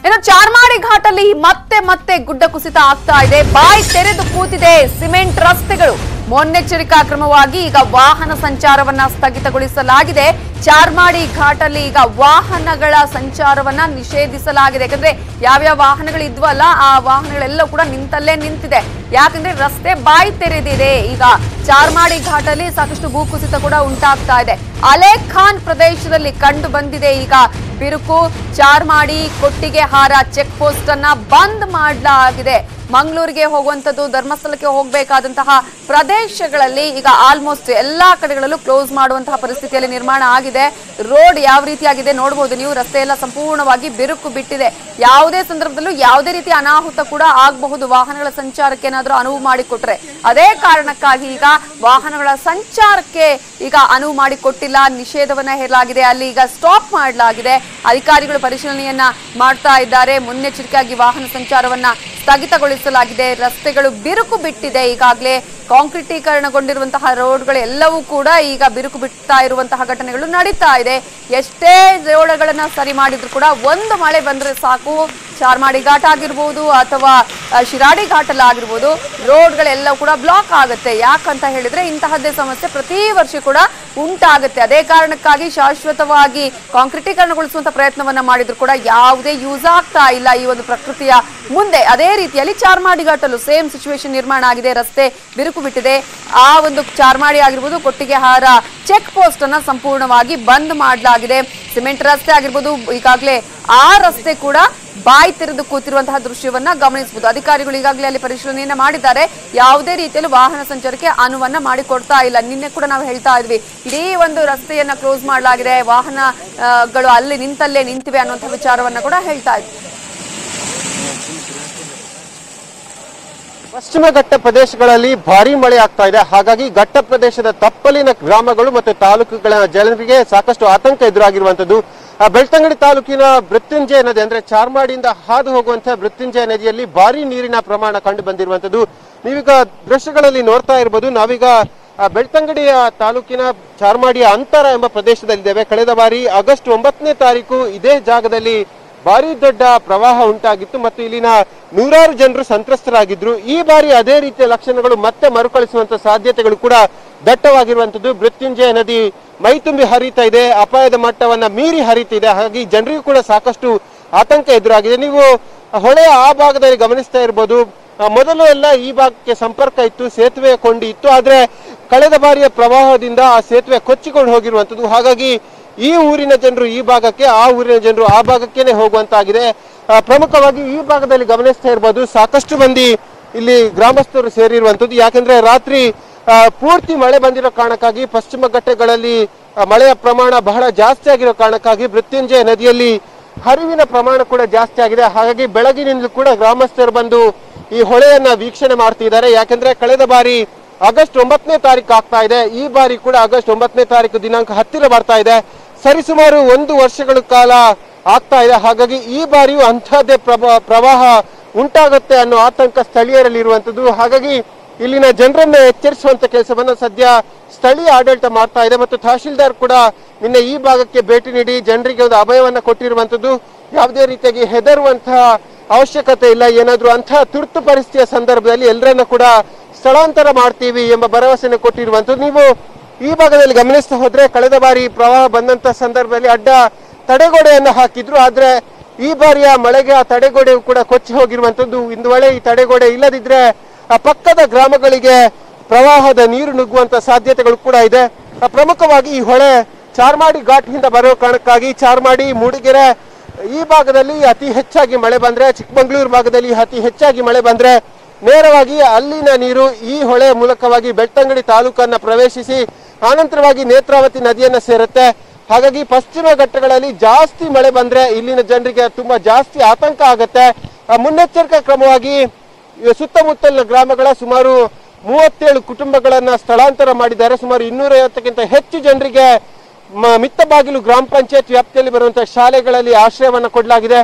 ಇನ್ನು ಚಾರ್ಮಾಡಿ ಘಾಟಲ್ಲಿ ಮತ್ತೆ ಮತ್ತೆ ಗುಡ್ಡ ಕುಸಿತ ಆಗ್ತಾ ಇದೆ. ಬಾಯಿ ತೆರೆದು ಕೂತಿದೆ ಸಿಮೆಂಟ್ ರಸ್ತೆಗಳು. ಮುನ್ನೆಚ್ಚರಿಕಾ ಕ್ರಮವಾಗಿ ಈಗ ವಾಹನ ಸಂಚಾರವನ್ನ ಸ್ಥಗಿತಗೊಳಿಸಲಾಗಿದೆ. ಚಾರ್ಮಾಡಿ ಘಾಟಲ್ಲಿ ಈಗ ವಾಹನಗಳ ಸಂಚಾರವನ್ನ ನಿಷೇಧಿಸಲಾಗಿದೆ. ಯಾಕಂದ್ರೆ ಯಾವ್ಯಾವ ವಾಹನಗಳು ಇದ್ವಲ್ಲ ಆ ವಾಹನಗಳೆಲ್ಲ ಕೂಡ ನಿಂತಲ್ಲೇ ನಿಂತಿದೆ. ಯಾಕಂದ್ರೆ ರಸ್ತೆ ಬಾಯಿ ತೆರೆದಿದೆ. ಈಗ ಚಾರ್ಮಾಡಿ ಘಾಟಲ್ಲಿ ಸಾಕಷ್ಟು ಭೂಕುಸಿತ ಕೂಡ ಉಂಟಾಗ್ತಾ ಇದೆ. ಅಲೇಖಾನ್ ಪ್ರದೇಶದಲ್ಲಿ ಕಂಡು ಬಂದಿದೆ ಈಗ ಬಿರುಕು. ಚಾರ್ಮಾಡಿ ಕೊಟ್ಟಿಗೆಹಾರ ಚೆಕ್ ಪೋಸ್ಟ್ ಅನ್ನ ಬಂದ್ ಮಾಡಲಾಗಿದೆ. ಮಂಗಳೂರಿಗೆ ಹೋಗುವಂತದ್ದು, ಧರ್ಮಸ್ಥಳಕ್ಕೆ ಹೋಗಬೇಕಾದಂತಹ ಪ್ರದೇಶಗಳಲ್ಲಿ ಈಗ ಆಲ್ಮೋಸ್ಟ್ ಎಲ್ಲಾ ಕಡೆಗಳಲ್ಲೂ ಕ್ಲೋಸ್ ಮಾಡುವಂತಹ ಪರಿಸ್ಥಿತಿಯಲ್ಲಿ ನಿರ್ಮಾಣ ಆಗಿದೆ. ರೋಡ್ ಯಾವ ರೀತಿಯಾಗಿದೆ ನೋಡಬಹುದು ನೀವು. ರಸ್ತೆ ಎಲ್ಲ ಸಂಪೂರ್ಣವಾಗಿ ಬಿರುಕು ಬಿಟ್ಟಿದೆ. ಯಾವುದೇ ಸಂದರ್ಭದಲ್ಲೂ ಯಾವುದೇ ರೀತಿ ಅನಾಹುತ ಕೂಡ ಆಗಬಹುದು. ವಾಹನಗಳ ಸಂಚಾರಕ್ಕೆ ಏನಾದರೂ ಅನುವು ಮಾಡಿಕೊಟ್ರೆ, ಅದೇ ಕಾರಣಕ್ಕಾಗಿ ಈಗ ವಾಹನಗಳ ಸಂಚಾರಕ್ಕೆ ಈಗ ಅನುವು ಮಾಡಿಕೊಟ್ಟಿಲ್ಲ. ನಿಷೇಧವನ್ನ ಹೇರಲಾಗಿದೆ. ಅಲ್ಲಿ ಈಗ ಸ್ಟಾಪ್ ಮಾಡಲಾಗಿದೆ. ಅಧಿಕಾರಿಗಳು ಪರಿಶೀಲನೆಯನ್ನ ಮಾಡ್ತಾ ಇದ್ದಾರೆ. ಮುನ್ನೆಚ್ಚರಿಕೆಯಾಗಿ ವಾಹನ ಸಂಚಾರವನ್ನ ಸ್ಥಗಿತಗೊಳಿಸಲಾಗಿದೆ. ರಸ್ತೆಗಳು ಬಿರುಕು ಬಿಟ್ಟಿದೆ. ಈಗಾಗಲೇ ಕಾಂಕ್ರೀಟೀಕರಣಗೊಂಡಿರುವಂತಹ ರೋಡ್ಗಳು ಎಲ್ಲವೂ ಕೂಡ ಈಗ ಬಿರುಕು ಬಿಡ್ತಾ ಇರುವಂತಹ ಘಟನೆಗಳು ನಡೀತಾ ಇದೆ. ಎಷ್ಟೇ ರೋಡ್ಗಳನ್ನ ಸರಿ ಮಾಡಿದ್ರು ಕೂಡ ಒಂದು ಮಳೆ ಬಂದ್ರೆ ಸಾಕು, ಚಾರ್ಮಾಡಿ ಘಾಟ್ ಆಗಿರ್ಬೋದು ಅಥವಾ ಶಿರಾಡಿ ಘಾಟಲ್ಲಿ ಆಗಿರ್ಬೋದು, ರೋಡ್ಗಳೆಲ್ಲ ಕೂಡ ಬ್ಲಾಕ್ ಆಗುತ್ತೆ. ಯಾಕಂತ ಹೇಳಿದ್ರೆ ಇಂತಹದ್ದೇ ಸಮಸ್ಯೆ ಪ್ರತಿ ವರ್ಷ ಕೂಡ ಉಂಟಾಗುತ್ತೆ. ಅದೇ ಕಾರಣಕ್ಕಾಗಿ ಶಾಶ್ವತವಾಗಿ ಕಾಂಕ್ರೀಟೀಕರಣಗೊಳಿಸುವಂತ ಪ್ರಯತ್ನವನ್ನ ಮಾಡಿದ್ರು ಕೂಡ ಯಾವುದೇ ಯೂಸ್ ಆಗ್ತಾ ಇಲ್ಲ ಈ ಒಂದು ಪ್ರಕೃತಿಯ ಮುಂದೆ. ಅದೇ ರೀತಿಯಲ್ಲಿ ಚಾರ್ಮಾಡಿ ಘಾಟಲ್ಲೂ ಸೇಮ್ ಸಿಚುವೇಶನ್ ನಿರ್ಮಾಣ ಆಗಿದೆ. ರಸ್ತೆ ಬಿರುಕು ಬಿಟ್ಟಿದೆ. ಆ ಒಂದು ಚಾರ್ಮಾಡಿ ಆಗಿರ್ಬೋದು, ಕೊಟ್ಟಿಗೆಹಾರ ಚೆಕ್ ಪೋಸ್ಟ್ ಅನ್ನ ಸಂಪೂರ್ಣವಾಗಿ ಬಂದ್ ಮಾಡಲಾಗಿದೆ. ಸಿಮೆಂಟ್ ರಸ್ತೆ ಆಗಿರ್ಬೋದು, ಈಗಾಗಲೇ ಆ ರಸ್ತೆ ಕೂಡ ಬಾಯಿ ತೆರೆದು ಕೂತಿರುವಂತಹ ದೃಶ್ಯವನ್ನ ಗಮನಿಸಬಹುದು. ಅಧಿಕಾರಿಗಳು ಈಗಾಗಲೇ ಅಲ್ಲಿ ಪರಿಶೀಲನೆಯನ್ನ ಮಾಡಿದ್ದಾರೆ. ಯಾವುದೇ ರೀತಿಯಲ್ಲಿ ವಾಹನ ಸಂಚಾರಕ್ಕೆ ಅನುವನ್ನ ಮಾಡಿಕೊಡ್ತಾ ಇಲ್ಲ. ನಿನ್ನೆ ಕೂಡ ನಾವು ಹೇಳ್ತಾ ಇದ್ವಿ, ಇಡೀ ಒಂದು ರಸ್ತೆಯನ್ನ ಕ್ಲೋಸ್ ಮಾಡಲಾಗಿದೆ, ವಾಹನಗಳು ಅಲ್ಲಿ ನಿಂತಲ್ಲೇ ನಿಂತಿವೆ ಅನ್ನುವಂಥ ವಿಚಾರವನ್ನ ಕೂಡ ಹೇಳ್ತಾ ಇದ್ವಿ. ಪಶ್ಚಿಮ ಘಟ್ಟ ಪ್ರದೇಶಗಳಲ್ಲಿ ಭಾರಿ ಮಳೆ ಆಗ್ತಾ ಇದೆ. ಹಾಗಾಗಿ ಘಟ್ಟ ಪ್ರದೇಶದ ತಪ್ಪಲಿನ ಗ್ರಾಮಗಳು ಮತ್ತು ತಾಲೂಕುಗಳ ಜನರಿಗೆ ಸಾಕಷ್ಟು ಆತಂಕ ಎದುರಾಗಿರುವಂತದ್ದು. ಬೆಳ್ತಂಗಡಿ ತಾಲೂಕಿನ ಮೃತ್ಯುಂಜಯ ನದಿ ಅಂದ್ರೆ ಚಾರ್ಮಾಡಿಯಿಂದ ಹಾದು ಹೋಗುವಂತಹ ಮೃತ್ಯುಂಜಯ ನದಿಯಲ್ಲಿ ಭಾರಿ ನೀರಿನ ಪ್ರಮಾಣ ಕಂಡು ಬಂದಿರುವಂತದ್ದು. ನೀವೀಗ ದೃಶ್ಯಗಳಲ್ಲಿ ನೋಡ್ತಾ ಇರಬಹುದು. ನಾವೀಗ ಬೆಳ್ತಂಗಡಿಯ ತಾಲೂಕಿನ ಚಾರ್ಮಾಡಿಯ ಅಂತರ ಎಂಬ ಪ್ರದೇಶದಲ್ಲಿದ್ದೇವೆ. ಕಳೆದ ಬಾರಿ ಆಗಸ್ಟ್ 9ನೇ ತಾರೀಕು ಇದೇ ಜಾಗದಲ್ಲಿ ಭಾರಿ ದೊಡ್ಡ ಪ್ರವಾಹ ಉಂಟಾಗಿತ್ತು ಮತ್ತು ಇಲ್ಲಿನ ನೂರಾರು ಜನರು ಸಂತ್ರಸ್ತರಾಗಿದ್ರು. ಈ ಬಾರಿ ಅದೇ ರೀತಿಯ ಲಕ್ಷಣಗಳು ಮತ್ತೆ ಮರುಕಳಿಸುವಂತ ಸಾಧ್ಯತೆಗಳು ಕೂಡ ದಟ್ಟವಾಗಿರುವಂತದ್ದು. ಮೃತ್ಯುಂಜಯ ನದಿ ಮೈ ತುಂಬಿ ಹರಿತಾ ಇದೆ, ಅಪಾಯದ ಮಟ್ಟವನ್ನ ಮೀರಿ ಹರಿತಿದೆ. ಹಾಗಾಗಿ ಜನರಿಗೂ ಕೂಡ ಸಾಕಷ್ಟು ಆತಂಕ ಎದುರಾಗಿದೆ. ನೀವು ಹೊಳೆಯ ಆ ಭಾಗದಲ್ಲಿ ಗಮನಿಸ್ತಾ ಇರ್ಬೋದು. ಮೊದಲು ಎಲ್ಲ ಈ ಭಾಗಕ್ಕೆ ಸಂಪರ್ಕ ಇತ್ತು, ಸೇತುವೆ ಕೊಂಡಿ ಇತ್ತು. ಆದ್ರೆ ಕಳೆದ ಬಾರಿಯ ಪ್ರವಾಹದಿಂದ ಆ ಸೇತುವೆ ಕೊಚ್ಚಿಕೊಂಡು ಹೋಗಿರುವಂತದ್ದು. ಹಾಗಾಗಿ ಈ ಊರಿನ ಜನರು ಈ ಭಾಗಕ್ಕೆ, ಆ ಊರಿನ ಜನರು ಆ ಭಾಗಕ್ಕೇನೆ ಹೋಗುವಂತಾಗಿದೆ. ಪ್ರಮುಖವಾಗಿ ಈ ಭಾಗದಲ್ಲಿ ಗಮನಿಸ್ತಾ ಇರ್ಬೋದು, ಸಾಕಷ್ಟು ಮಂದಿ ಇಲ್ಲಿ ಗ್ರಾಮಸ್ಥರು ಸೇರಿರುವಂತದ್ದು. ಯಾಕಂದ್ರೆ ರಾತ್ರಿ ಪೂರ್ತಿ ಮಳೆ ಬಂದಿರೋ ಕಾರಣಕ್ಕಾಗಿ ಪಶ್ಚಿಮ ಘಟ್ಟಗಳಲ್ಲಿ ಮಳೆಯ ಪ್ರಮಾಣ ಬಹಳ ಜಾಸ್ತಿ ಆಗಿರೋ ಕಾರಣಕ್ಕಾಗಿ ಮೃತ್ಯುಂಜಯ ನದಿಯಲ್ಲಿ ಹರಿವಿನ ಪ್ರಮಾಣ ಕೂಡ ಜಾಸ್ತಿ ಆಗಿದೆ. ಹಾಗಾಗಿ ಬೆಳಗಿನಿಂದಲೂ ಕೂಡ ಗ್ರಾಮಸ್ಥರು ಬಂದು ಈ ಹೊಳೆಯನ್ನ ವೀಕ್ಷಣೆ ಮಾಡ್ತಿದ್ದಾರೆ. ಯಾಕಂದ್ರೆ ಕಳೆದ ಬಾರಿ ಆಗಸ್ಟ್ 9ನೇ ತಾರೀಕು ಆಗ್ತಾ ಇದೆ, ಈ ಬಾರಿ ಕೂಡ ಆಗಸ್ಟ್ 9ನೇ ತಾರೀಕು ದಿನಾಂಕ ಹತ್ತಿರ ಬರ್ತಾ ಇದೆ. ಸರಿಸುಮಾರು 1 ವರ್ಷಗಳ ಕಾಲ ಆಗ್ತಾ ಇದೆ. ಹಾಗಾಗಿ ಈ ಬಾರಿಯೂ ಅಂತಹದ್ದೇ ಪ್ರವಾಹ ಉಂಟಾಗುತ್ತೆ ಅನ್ನೋ ಆತಂಕ ಸ್ಥಳೀಯರಲ್ಲಿ ಇರುವಂತದ್ದು. ಹಾಗಾಗಿ ಇಲ್ಲಿನ ಜನರನ್ನ ಎಚ್ಚರಿಸುವಂತ ಕೆಲಸವನ್ನ ಸದ್ಯ ಸ್ಥಳೀಯ ಆಡಳಿತ ಮಾಡ್ತಾ ಇದೆ ಮತ್ತು ತಹಶೀಲ್ದಾರ್ ಕೂಡ ನಿನ್ನೆ ಈ ಭಾಗಕ್ಕೆ ಭೇಟಿ ನೀಡಿ ಜನರಿಗೆ ಒಂದು ಅಭಯವನ್ನ ಕೊಟ್ಟಿರುವಂತದ್ದು. ಯಾವುದೇ ರೀತಿಯಾಗಿ ಹೆದರುವಂತಹ ಅವಶ್ಯಕತೆ ಇಲ್ಲ. ಏನಾದ್ರೂ ಅಂತಹ ತುರ್ತು ಪರಿಸ್ಥಿತಿಯ ಸಂದರ್ಭದಲ್ಲಿ ಎಲ್ಲರನ್ನ ಕೂಡ ಸ್ಥಳಾಂತರ ಮಾಡ್ತೀವಿ ಎಂಬ ಭರವಸೆಯನ್ನು ಕೊಟ್ಟಿರುವಂತದ್ದು. ನೀವು ಈ ಭಾಗದಲ್ಲಿ ಗಮನಿಸ್ತಾ ಹೋದ್ರೆ ಕಳೆದ ಬಾರಿ ಪ್ರವಾಹ ಬಂದಂತ ಸಂದರ್ಭದಲ್ಲಿ ಅಡ್ಡ ತಡೆಗೋಡೆಯನ್ನು ಹಾಕಿದ್ರು. ಆದ್ರೆ ಈ ಬಾರಿಯ ಮಳೆಗೆ ಆ ತಡೆಗೋಡೆ ಕೂಡ ಕೊಚ್ಚಿ ಹೋಗಿರುವಂತದ್ದು. ಇಂದು ವೇಳೆ ಈ ತಡೆಗೋಡೆ ಇಲ್ಲದಿದ್ರೆ ಆ ಪಕ್ಕದ ಗ್ರಾಮಗಳಿಗೆ ಪ್ರವಾಹದ ನೀರು ನುಗ್ಗುವಂತ ಸಾಧ್ಯತೆಗಳು ಕೂಡ ಇದೆ. ಪ್ರಮುಖವಾಗಿ ಈ ಹೊಳೆ ಚಾರ್ಮಾಡಿ ಘಾಟ್ನಿಂದ ಬರೋ ಕಾರಣಕ್ಕಾಗಿ ಚಾರ್ಮಾಡಿ, ಮೂಡಿಗೆರೆ ಈ ಭಾಗದಲ್ಲಿ ಅತಿ ಹೆಚ್ಚಾಗಿ ಮಳೆ ಬಂದ್ರೆ, ಚಿಕ್ಕಮಗಳೂರು ಭಾಗದಲ್ಲಿ ಅತಿ ಹೆಚ್ಚಾಗಿ ಮಳೆ ಬಂದ್ರೆ ನೇರವಾಗಿ ಅಲ್ಲಿನ ನೀರು ಈ ಹೊಳೆ ಮೂಲಕವಾಗಿ ಬೆಳ್ತಂಗಡಿ ತಾಲೂಕನ್ನ ಪ್ರವೇಶಿಸಿ ಆನಂತರವಾಗಿ ನೇತ್ರಾವತಿ ನದಿಯನ್ನ ಸೇರುತ್ತೆ. ಹಾಗಾಗಿ ಪಶ್ಚಿಮ ಘಟ್ಟಗಳಲ್ಲಿ ಜಾಸ್ತಿ ಮಳೆ ಬಂದ್ರೆ ಇಲ್ಲಿನ ಜನರಿಗೆ ತುಂಬಾ ಜಾಸ್ತಿ ಆತಂಕ ಆಗುತ್ತೆ. ಮುನ್ನೆಚ್ಚರಿಕಾ ಕ್ರಮವಾಗಿ ಸುತ್ತಮುತ್ತಲಿನ ಗ್ರಾಮಗಳ ಸುಮಾರು 37 ಕುಟುಂಬಗಳನ್ನ ಸ್ಥಳಾಂತರ ಮಾಡಿದ್ದಾರೆ. ಸುಮಾರು 250ಕ್ಕಿಂತ ಹೆಚ್ಚು ಜನರಿಗೆ ಮಿತ್ತಬಾಗಿಲು ಗ್ರಾಮ ಪಂಚಾಯತ್ ವ್ಯಾಪ್ತಿಯಲ್ಲಿ ಬರುವಂತಹ ಶಾಲೆಗಳಲ್ಲಿ ಆಶ್ರಯವನ್ನ ಕೊಡಲಾಗಿದೆ.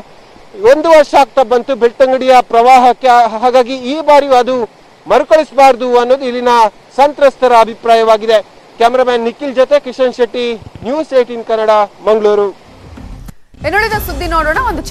1 ವರ್ಷ ಆಗ್ತಾ ಬಂತು ಬೆಳ್ತಂಗಡಿಯ ಪ್ರವಾಹಕ್ಕೆ. ಹಾಗಾಗಿ ಈ ಬಾರಿಯೂ ಅದು ಮರುಕಳಿಸಬಾರದು ಅನ್ನೋದು ಇಲ್ಲಿನ ಸಂತ್ರಸ್ತರ ಅಭಿಪ್ರಾಯವಾಗಿದೆ. ಕ್ಯಾಮರಾಮನ್ ನಿಖಿಲ್ ಜೊತೆ ಕಿಶನ್ ಶೆಟ್ಟಿ, ನ್ಯೂಸ್ 18 ಕನ್ನಡ, ಮಂಗಳೂರು. ಇನ್ನುಳಿದ ಸುದ್ದಿ ನೋಡೋಣ. ಒಂದು